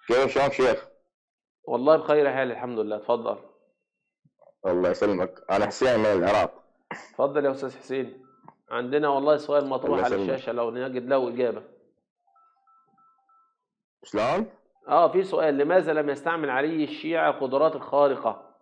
كيف شلون شيخ؟ والله بخير حال الحمد لله. اتفضل. الله يسلمك، انا حسين من العراق. اتفضل يا استاذ حسين. عندنا والله سؤال الله مطروح على يسلمك. الشاشة لو نجد له إجابة. شلون؟ في سؤال: لماذا لم يستعمل علي الشيعة القدرات الخارقة؟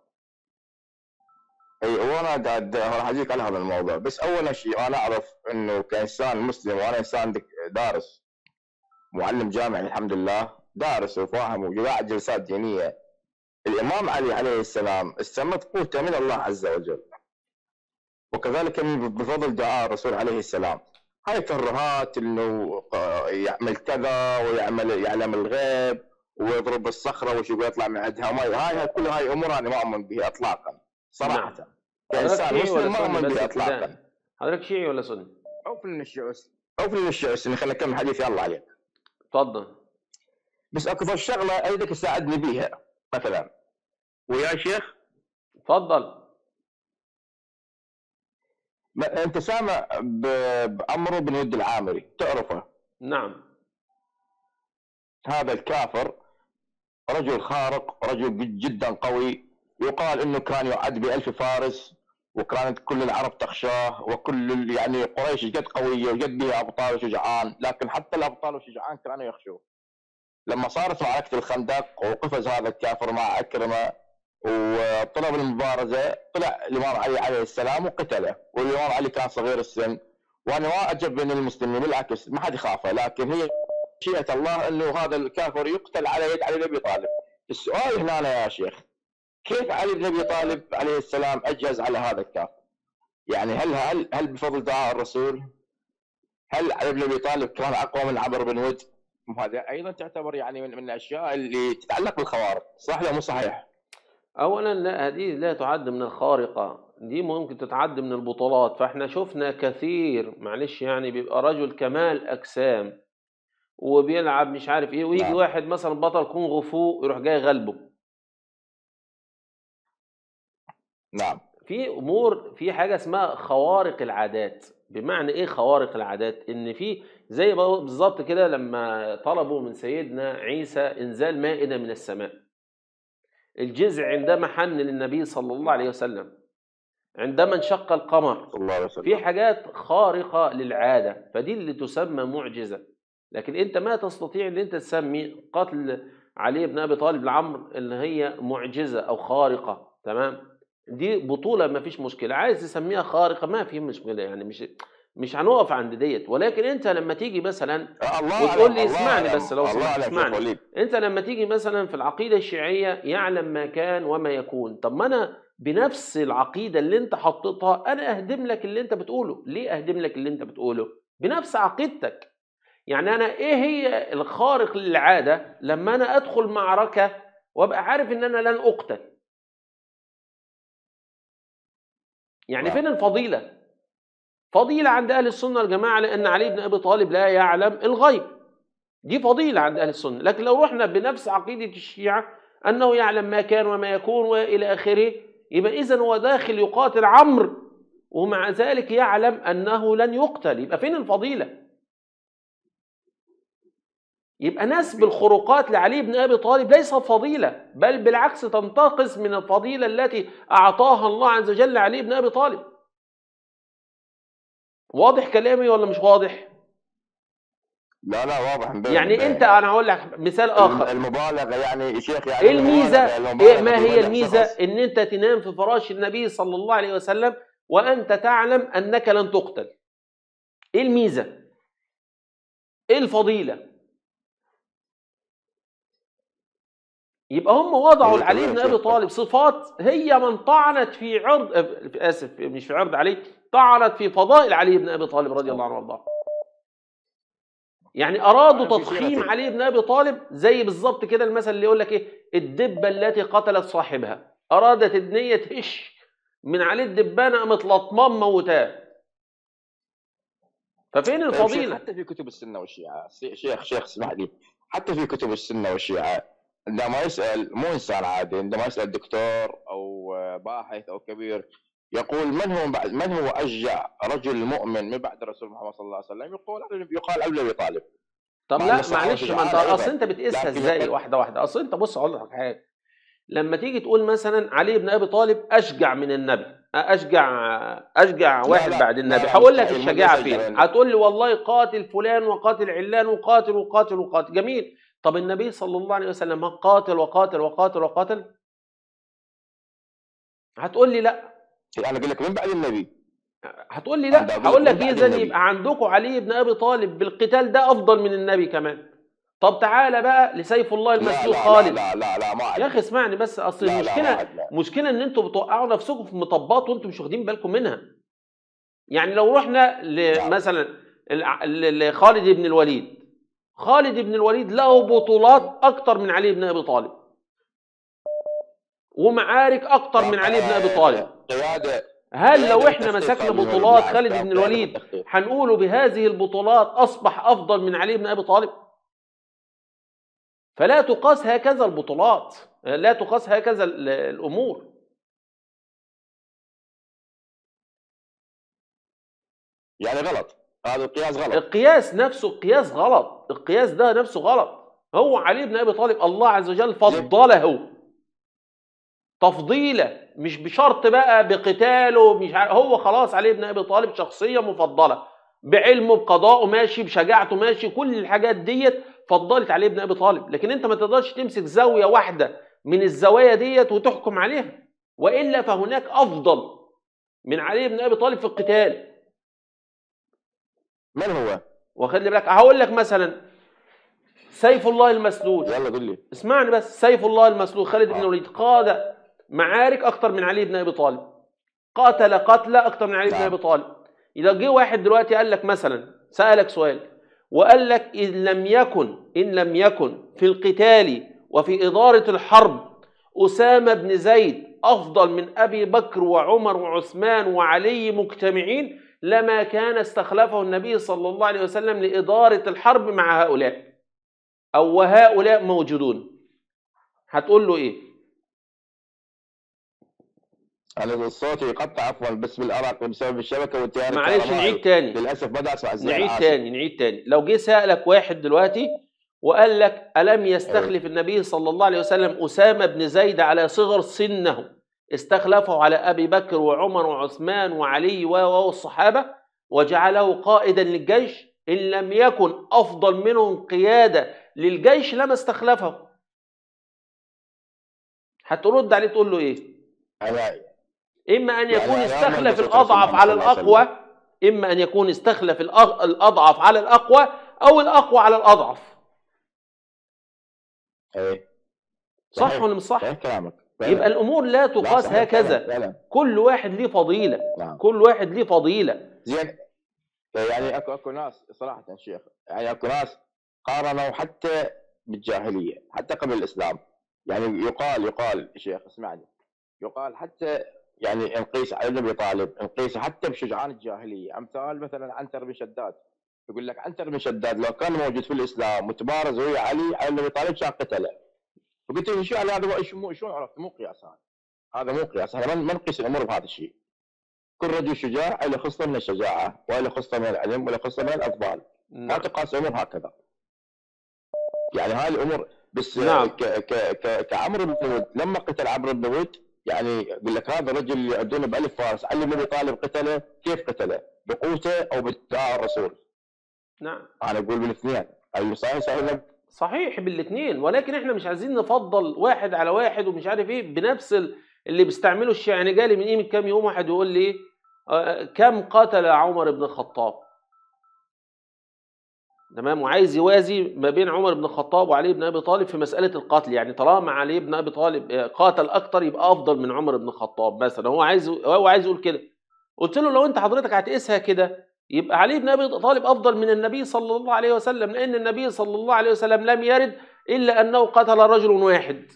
اي وانا قاعد راح اجيك على هذا الموضوع، بس اول شيء انا اعرف انه كانسان مسلم، وانا انسان دارس، معلم جامعي الحمد لله، دارس وفاهم وقاعد جلسات دينيه. الامام علي عليه السلام استمد قوته من الله عز وجل، وكذلك بفضل دعاء الرسول عليه السلام. هاي ترهات انه يعمل كذا ويعمل يعلم الغيب ويضرب الصخره وشو يطلع من عندها مي، هاي كل هاي امور انا ما اؤمن بها اطلاقا نعم. صراحه. حضرتك كانسان شيعي ولا مسلم ما سني اؤمن بس بها ابتداء؟ اطلاقا. حضرتك شيعي ولا سني؟ اوفل من الشعوس، اوفل من الشعوس، خلينا نكمل حديث يلا عليك. اتفضل. بس اكو شغله اريدك تساعدني بيها مثلا، ويا شيخ. اتفضل. انت سامع بعمرو بن ود العامري، تعرفه؟ نعم. هذا الكافر رجل خارق، رجل جدا قوي، يقال انه كان يعد ب1000 فارس، وكانت كل العرب تخشاه، وكل يعني قريش قد قويه وقد بها ابطال وشجعان، لكن حتى الابطال والشجعان كانوا يخشوه. لما صارت معركه الخندق وقفز هذا الكافر مع اكرمه وطلب المبارزه، طلع الامام علي عليه السلام وقتله، والامام علي كان صغير السن. وانا ما اعجب بين المسلمين، بالعكس ما حد يخافه، لكن هي مشيئة الله انه هذا الكافر يقتل على يد علي بن ابي طالب. السؤال هنا يا شيخ، كيف علي بن ابي طالب عليه السلام اجهز على هذا الكافر؟ يعني هل بفضل دعاء الرسول؟ هل علي بن ابي طالب كان اقوى من عمرو بن ود؟ هذا ايضا تعتبر يعني من الاشياء اللي تتعلق بالخوارق، صح ولا مو صحيح؟ اولا لا، هذه لا تعد من الخارقة، دي ممكن تتعد من البطولات. فاحنا شفنا كثير، معلش يعني، بيبقى رجل كمال اجسام وبيلعب مش عارف ايه، ويجي نعم واحد مثلا بطل كونغ فو يروح جاي غلبه. نعم في امور، في حاجه اسمها خوارق العادات. بمعنى ايه خوارق العادات؟ ان في زي بالظبط كده لما طلبوا من سيدنا عيسى انزال مائده من السماء، الجزع عندما حن للنبي صلى الله عليه نعم وسلم، عندما انشق القمر، صلى الله عليه في وسلم. حاجات خارقه للعاده، فدي اللي تسمى معجزه. لكن انت ما تستطيع ان انت تسمي قتل علي بن ابي طالب لعمرو اللي هي معجزه او خارقه، تمام؟ دي بطوله ما فيش مشكله، عايز تسميها خارقه ما في مشكله، يعني مش هنقف عند ديت. ولكن انت لما تيجي مثلا الله وتقول اعلم، لي، الله اسمعني اعلم، بس لو الله سمحت اعلم شيخ اسمعني، وليد. انت لما تيجي مثلا في العقيده الشيعيه يعلم ما كان وما يكون، طب ما انا بنفس العقيده اللي انت حطيتها انا اهدم لك اللي انت بتقوله. ليه اهدم لك اللي انت بتقوله؟ بنفس عقيدتك. يعني انا ايه هي الخارق للعاده لما انا ادخل معركه وابقى عارف ان انا لن اقتل؟ يعني نعم فين الفضيله؟ فضيله عند اهل السنه والجماعه لان علي بن ابي طالب لا يعلم الغيب، دي فضيله عند اهل السنه. لكن لو رحنا بنفس عقيده الشيعه انه يعلم ما كان وما يكون والى اخره، يبقى اذا هو داخل يقاتل عمرو ومع ذلك يعلم انه لن يقتل، يبقى فين الفضيله؟ يبقى نسب الخروقات لعلي بن ابي طالب ليست فضيله، بل بالعكس تنتقص من الفضيله التي اعطاها الله عز وجل لعلي بن ابي طالب. واضح كلامي ولا مش واضح؟ لا لا، واضح مبين يعني انت، مبين. انا هقول لك مثال اخر. المبالغه يعني يا شيخ، يعني ايه الميزه؟ ايه المبالغه ما في هي مدح الميزه شخص. ان انت تنام في فراش النبي صلى الله عليه وسلم وانت تعلم انك لن تقتل؟ ايه الميزه؟ ايه الفضيله؟ يبقى هم وضعوا لعلي بن ابي طالب صفات هي من طعنت في عرض، اسف مش في عرض علي، طعنت في فضائل علي بن ابي طالب رضي الله عنه وارضاه. يعني ارادوا في تضخيم سيرة علي بن ابي طالب زي بالظبط كده المثل اللي يقول لك ايه، الدبه التي قتلت صاحبها، ارادت النيه تهش من عليه الدبانه قامت لطمان موتاه. ففين طيب شيخ، الفضيله؟ حتى في كتب السنه والشيعه، شيخ اسمح لي، حتى في كتب السنه والشيعه عندما يسال مو انسان عادي، عندما يسال دكتور او باحث او كبير، يقول من هو اشجع رجل مؤمن من بعد الرسول محمد صلى الله عليه وسلم، يقال علي بن ابي طالب. طب مع لا إنه صحة معلش، ما انت وشجعان اصل أيضا. انت بتقيسها لكن ازاي واحده واحده. اصل انت بص اقول لك حاجه، لما تيجي تقول مثلا علي بن ابي طالب اشجع من النبي، اشجع لا واحد لا بعد لا النبي، لا هقول لك مستحيل، ليس الشجاعه أشجع من فين؟ النبي. هتقول لي والله قاتل فلان وقاتل علان وقاتل وقاتل وقاتل. جميل. طب النبي صلى الله عليه وسلم قاتل وقاتل وقاتل وقاتل؟ هتقول لي لا. أنا أقول لك من بعد النبي. هتقول لي أنا لا. أقول لك هقول من لك بعد اذا يبقى النبي. عندكم علي بن ابي طالب بالقتال ده افضل من النبي كمان. طب تعالى بقى لسيف الله لا المسلول لا لا خالد. لا لا لا ما يا عد. اخي اسمعني بس، اصل لا لا ما المشكله عد. لا مشكله ان انتوا بتوقعوا نفسكم في مطبات وانتم مش واخدين بالكم منها. يعني لو رحنا لا مثلا لخالد بن الوليد، خالد بن الوليد له بطولات اكتر من علي بن ابي طالب، ومعارك اكتر من علي بن ابي طالب. قيادة. هل لو قيادة احنا بالتخطيط مسكنا خالد بن الوليد، بطولات نعم خالد كان بن قيادة الوليد بالتخطيط. هنقوله بهذه البطولات اصبح افضل من علي بن ابي طالب؟ فلا تقاس هكذا البطولات، لا تقاس هكذا الامور. يعني غلط، هذا القياس غلط. القياس نفسه قياس غلط، القياس ده نفسه غلط. هو علي بن ابي طالب الله عز وجل فضله تفضيله، مش بشرط بقى بقتاله، مش هو خلاص علي بن ابي طالب شخصيه مفضله بعلمه بقضائه ماشي، بشجاعته ماشي، كل الحاجات ديت فضلت علي بن ابي طالب. لكن انت ما تقدرش تمسك زاويه واحده من الزوايا ديت وتحكم عليها، والا فهناك افضل من علي بن ابي طالب في القتال. من هو؟ واخد لي بالك؟ هقول لك مثلا سيف الله المسلول. يلا قل لي. اسمعني بس، سيف الله المسلول خالد بن الوليد قاد معارك اكتر من علي بن ابي طالب، قاتل قتلى اكتر من علي بن ابي نعم. طالب. اذا جه واحد دلوقتي قال لك مثلا، سالك سؤال وقال لك ان لم يكن في القتال وفي اداره الحرب اسامه بن زيد افضل من ابي بكر وعمر وعثمان وعلي مجتمعين، لما كان استخلفه النبي صلى الله عليه وسلم لاداره الحرب مع هؤلاء، او وهؤلاء موجودون. هتقول له ايه؟ انا الصوت يقطع عفوا بس بالعراق بسبب الشبكه والتيار معلش الكهربائي. نعيد تاني، للاسف بدأ اسمع الزين. نعيد تاني. لو جه سألك واحد دلوقتي وقال لك ألم يستخلف النبي صلى الله عليه وسلم أسامة بن زيد على صغر سنه، استخلفه على أبي بكر وعمر وعثمان وعلي والصحابة وجعله قائدا للجيش، إن لم يكن أفضل منهم قيادة للجيش لما استخلفه، هترد عليه تقول له إيه؟ إما أن يكون استخلف الأضعف على الأقوى، إما أن يكون استخلف الأضعف على الأقوى أو الأقوى على الأضعف. ايه صح ولا مش صح؟ صحيح كلامك. يبقى الأمور لا تقاس هكذا. فعلا. كل واحد ليه فضيلة. نعم. كل واحد ليه فضيلة. زين. يعني اكو ناس صراحه شيخ، يعني اكو ناس قارنوا حتى بالجاهليه حتى قبل الاسلام. يعني يقال شيخ اسمعني، يقال حتى يعني نقيس علي بن ابي طالب، نقيس حتى بشجعان الجاهليه، امثال مثلا عنتر بن شداد. يقول لك عنتر بن شداد لو كان موجود في الاسلام وتبارز ويا علي بن ابي طالب كان قتله. فقلت له شو هذا شلون عرفت؟ مو قياس هذا مو قياس، احنا ما نقيس الامور بهذا الشيء. كل رجل شجاع له خصله من الشجاعه، وله خصله من العلم، وله خصله من الافضال. ما تقاس الامور هكذا. يعني هاي الامور بس. نعم. كعمرو بن ود لما قتل عمرو بن ود، يعني يقول لك هذا الرجل اللي يعدونه بألف فارس، علي بن ابي طالب قتله، كيف قتله؟ بقوته او باتباع الرسول؟ نعم. انا اقول بالاثنين. اي صحيح صحيح بالاثنين، ولكن احنا مش عايزين نفضل واحد على واحد ومش عارف ايه بنفس اللي بيستعمله الشيعة. يعني جالي من كام يوم واحد يقول لي كم قتل عمر بن الخطاب؟ تمام. وعايز يوازي ما بين عمر بن الخطاب وعلي بن ابي طالب في مساله القتل. يعني طالما علي بن ابي طالب قاتل اكتر يبقى افضل من عمر بن الخطاب مثلا. هو عايز يقول كده. قلت له لو انت حضرتك هتقيسها كده يبقى علي بن ابي طالب افضل من النبي صلى الله عليه وسلم، لان النبي صلى الله عليه وسلم لم يرد الا انه قتل رجل واحد.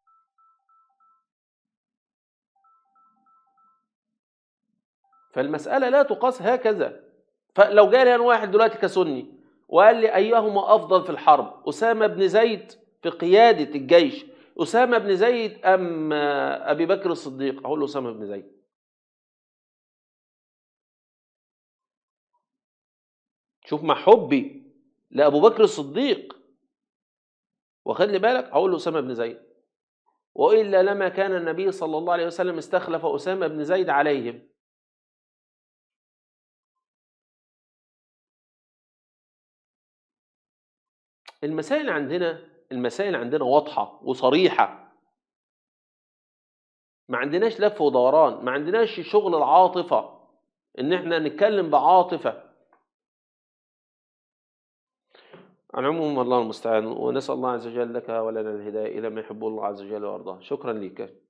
فالمساله لا تقاس هكذا. فلو جالي انا واحد دلوقتي كسني وقال لي ايهما افضل في الحرب، اسامه بن زيد في قياده الجيش، اسامه بن زيد ام ابي بكر الصديق، اقول له اسامه بن زيد. شوف مع حبي لأبو بكر الصديق. وخلي بالك، هقول له أسامة بن زيد، وإلا لما كان النبي صلى الله عليه وسلم استخلف أسامة بن زيد عليهم. المسائل عندنا واضحة وصريحة، ما عندناش لف ودوران، ما عندناش شغل العاطفة إن إحنا نتكلم بعاطفة. على العموم الله المستعان، ونسأل الله عز وجل لك ولنا الهداية إلى ما يحبه الله عز وجل ويرضاه. شكرا لك.